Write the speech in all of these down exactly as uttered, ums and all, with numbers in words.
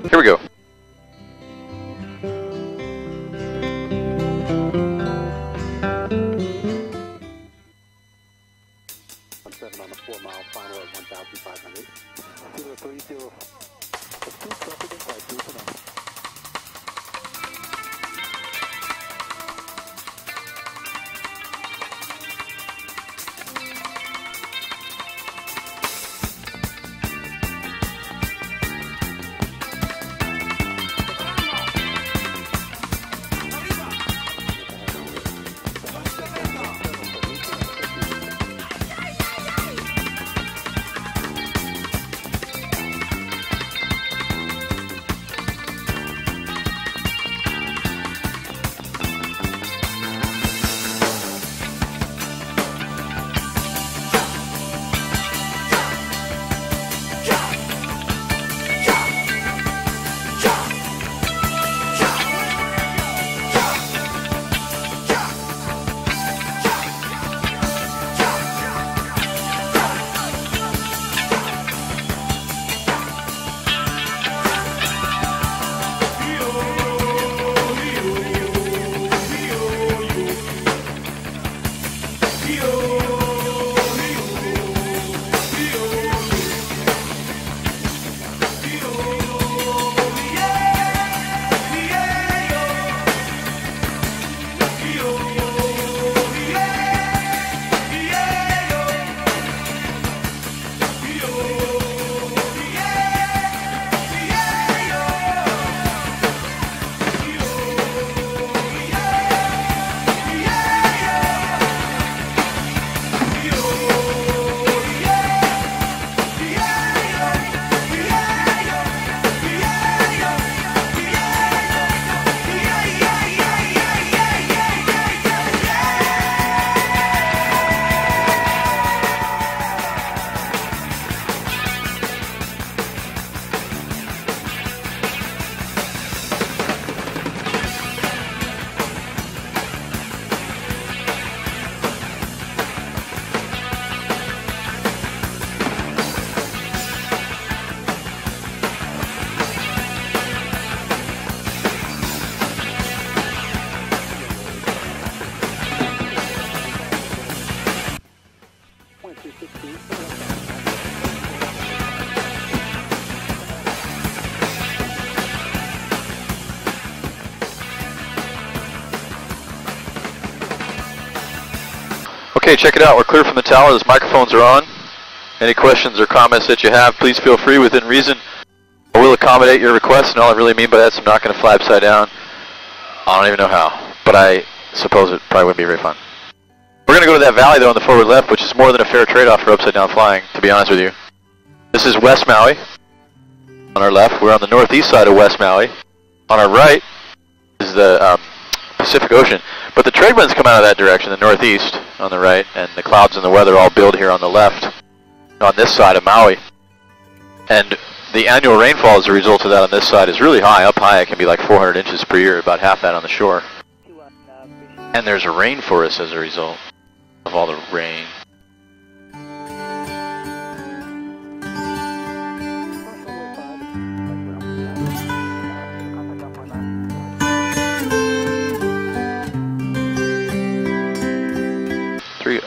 Here we go. seven on the four mile final at one thousand five hundred. zero three zero. two traffic and five two for now. Okay, check it out. We're clear from the tower. Those microphones are on. Any questions or comments that you have, please feel free within reason. I will accommodate your requests, and all I really mean by that is I'm not going to fly upside down. I don't even know how, but I suppose it probably wouldn't be very fun. We're going to go to that valley, though, on the forward left, which is more than a fair trade-off for upside-down flying, to be honest with you. This is West Maui. On our left, we're on the northeast side of West Maui. On our right is the um, Pacific Ocean. But the trade winds come out of that direction, the northeast on the right, and the clouds and the weather all build here on the left, on this side of Maui. And the annual rainfall as a result of that on this side is really high. Up high it can be like four hundred inches per year, about half that on the shore. And there's a rainforest as a result of all the rain. Three.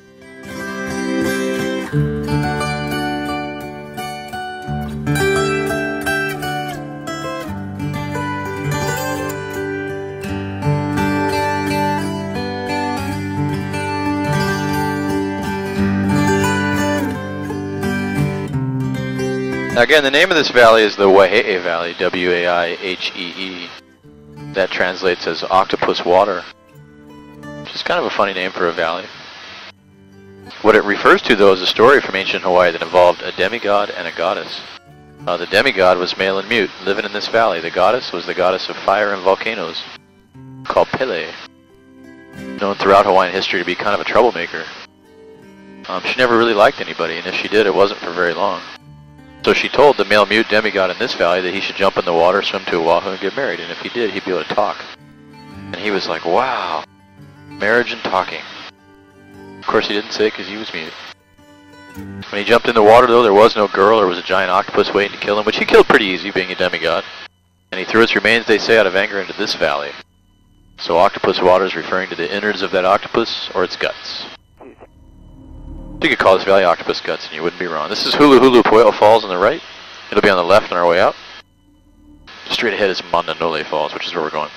Now again, the name of this valley is the Waihee Valley, W A I H E E. That translates as octopus water, which is kind of a funny name for a valley. What it refers to, though, is a story from ancient Hawaii that involved a demigod and a goddess. Uh, the demigod was male and mute, living in this valley. The goddess was the goddess of fire and volcanoes, called Pele, known throughout Hawaiian history to be kind of a troublemaker. Um, she never really liked anybody, and if she did, it wasn't for very long. So she told the male mute demigod in this valley that he should jump in the water, swim to Oahu, and get married, and if he did, he'd be able to talk. And he was like, wow, marriage and talking. Of course he didn't say it because he was mute. When he jumped in the water, though, there was no girl. There was a giant octopus waiting to kill him, which he killed pretty easy, being a demigod. And he threw its remains, they say, out of anger into this valley. So octopus water is referring to the innards of that octopus, or its guts. You could call this valley octopus guts, and you wouldn't be wrong. This is Hulu Hulu Pueo Falls on the right. It'll be on the left on our way out. Straight ahead is Mananole Falls, which is where we're going.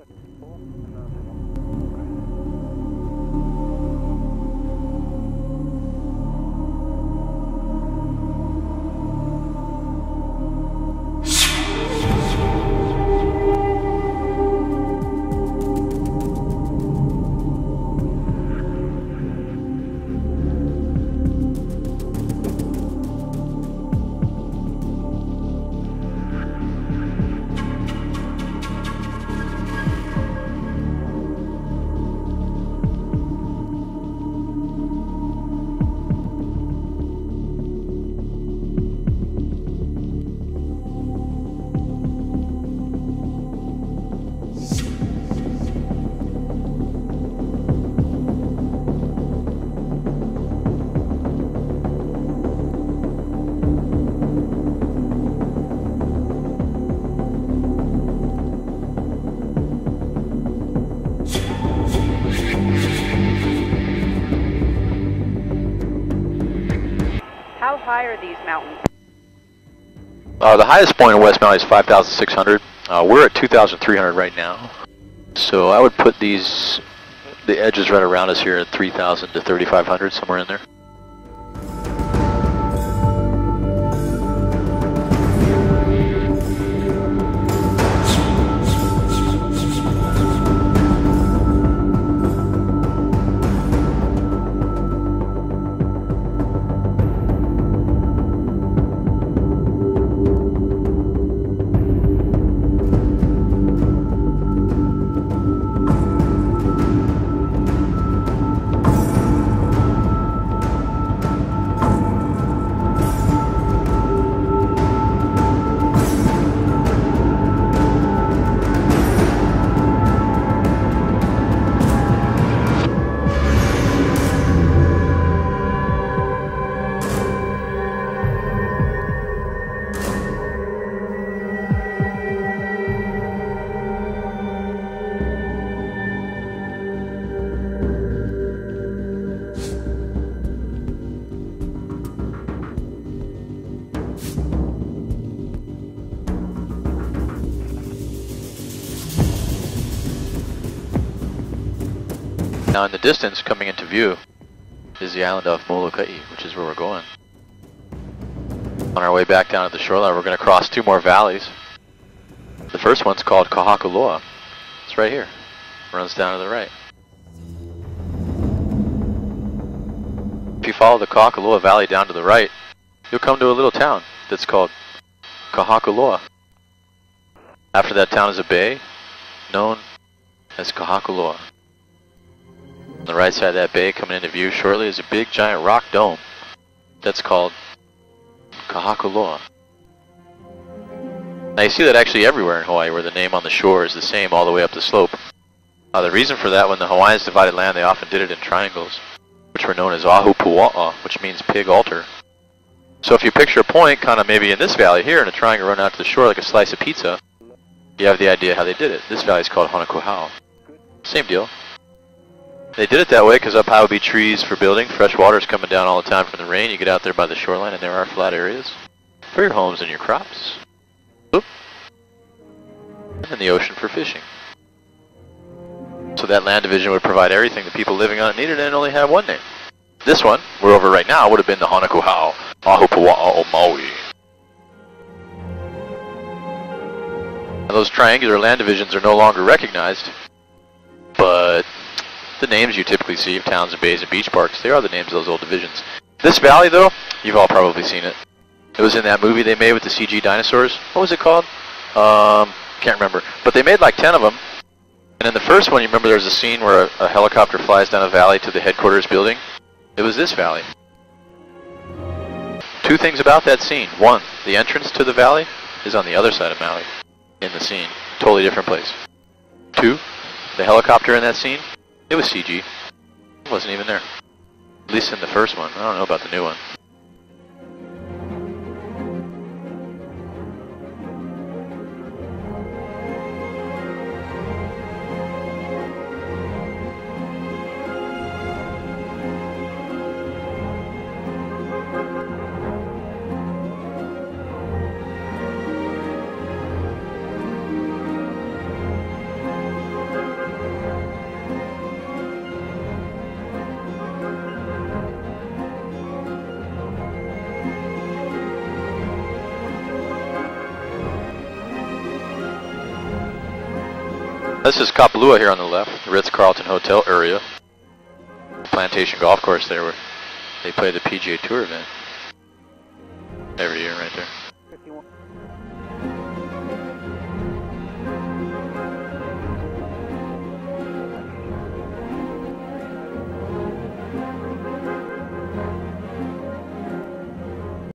How high are these mountains? Uh, the highest point in West Maui is five thousand six hundred. Uh, we're at two thousand three hundred right now. So I would put these, the edges right around us here at three thousand to thirty-five hundred, somewhere in there. Now in the distance, coming into view, is the island of Molokai, which is where we're going. On our way back down to the shoreline, we're going to cross two more valleys. The first one's called Kahakuloa. It's right here. Runs down to the right. If you follow the Kahakuloa Valley down to the right, you'll come to a little town that's called Kahakuloa. After that town is a bay known as Kahakuloa. On the right side of that bay, coming into view shortly, is a big giant rock dome that's called Kahakuloa. Now you see that actually everywhere in Hawaii, where the name on the shore is the same all the way up the slope. Uh, the reason for that, when the Hawaiians divided land, they often did it in triangles, which were known as Ahupua'a, which means pig altar. So if you picture a point, kind of maybe in this valley here, and a triangle run out to the shore like a slice of pizza, you have the idea how they did it. This valley is called Honokuhau. Same deal. They did it that way because up high would be trees for building. Fresh water is coming down all the time from the rain. You get out there by the shoreline and there are flat areas for your homes and your crops. Oop. And the ocean for fishing. So that land division would provide everything the people living on it needed and only have one name. This one, we're over right now, would have been the Honokuhau Ahupua'a o Maui. Now those triangular land divisions are no longer recognized, but the names you typically see of towns and bays and beach parks, they are the names of those old divisions. This valley, though, you've all probably seen it. It was in that movie they made with the C G dinosaurs. What was it called? Um, can't remember. But they made like ten of them. And in the first one, you remember there was a scene where a, a helicopter flies down a valley to the headquarters building? It was this valley. Two things about that scene. One, the entrance to the valley is on the other side of Maui in the scene. Totally different place. Two, the helicopter in that scene, it was C G. It wasn't even there. At least in the first one. I don't know about the new one. This is Kapalua here on the left, the Ritz-Carlton Hotel area. Plantation Golf Course there where they play the P G A Tour event every year right there.